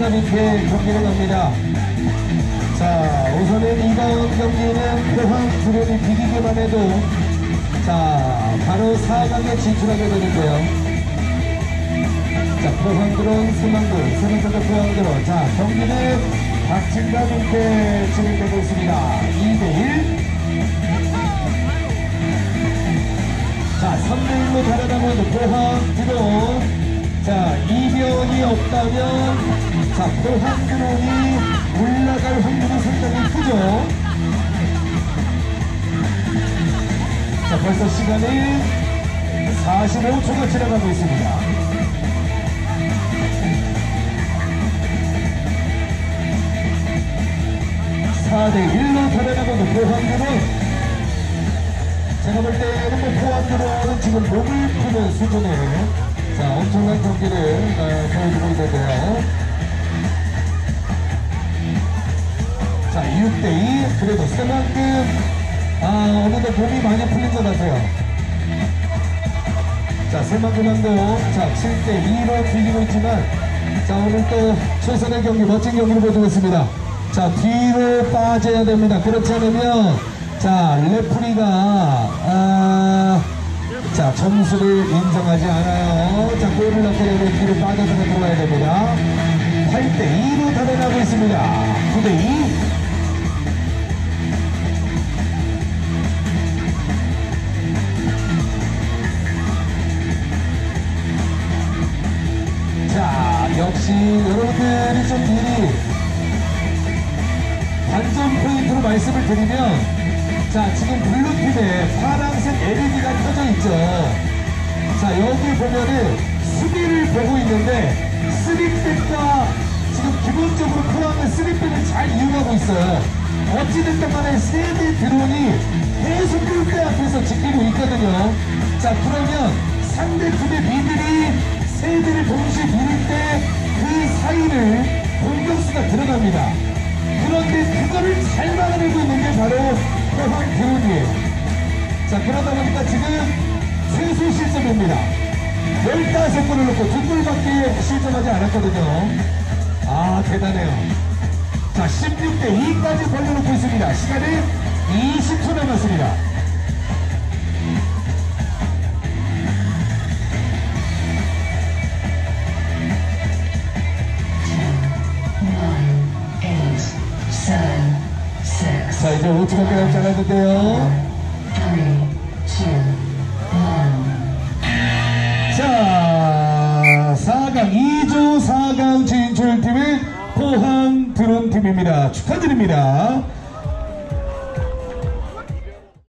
박진감 있게 경기를 갑니다. 자, 우선은 이번 경기는 포항 드론이 비기기만 해도 자, 바로 4강에 진출하게 되는데요. 자, 포항 드론 승망군, 세번째 포항 드론. 자, 경기는 박진감 있게 진행되고 있습니다. 2대1. 자, 3대1로 달아나고 있는 포항 드론. 자, 이변이 없다면, 자, 포항 드론이 올라갈 확률이 상당히 크죠. 자, 벌써 시간이 45초가 지나가고 있습니다. (4대1로) 달아나고 있는 포항 드론. 제가 볼 때는 뭐 포항 드론은 지금 몸을 푸는 수준의 자, 엄청난 경기를 보여주고 있는데요. 자, 6대2. 그래도 새만큼 어느덧 몸이 많이 풀린 것 같아요. 자, 새만큼도 자, 7대2로 뒤지고 있지만 자, 오늘 또 최선의 경기, 멋진 경기를 보여주겠습니다. 자, 뒤로 빠져야 됩니다. 그렇지 않으면 자, 레프리가 자, 점수를 인정하지 않아요. 자, 골을 넣게 되면 뒤로 빠져서 들어가야 됩니다. 8대2로 달아나고 있습니다. 9대2. 자, 역시 여러분들이 좀 미리 관전 포인트로 말씀을 드리면 자, 지금 블루팀에 파란색 LED가 켜져 있죠. 자, 여기 보면은 수비를 보고 있는데 3백과 지금 기본적으로 포항은 3백을 잘 이용하고 있어요. 어찌됐든 간에 세대 드론이 계속 골대 앞에서 지키고 있거든요. 자, 그러면 상대 팀의 미들이 세대를 동시에 밀을 때 그 사이를 공격수가 들어갑니다. 그런데 그거를 잘 막아내고 있는 게 바로 포항 드론이에요. 자, 그러다 보니까 지금 최소 실점입니다. 15골을 넣고 2골밖에 실점하지 않았거든요. 아, 대단해요. 자, 16대2까지 벌려놓고 있습니다. 시간은 20초 남았습니다. 자, 이제 5초밖에 남지 않았는데요. 자, 4강, 2조 4강 진출팀은 포항 드론팀입니다. 축하드립니다.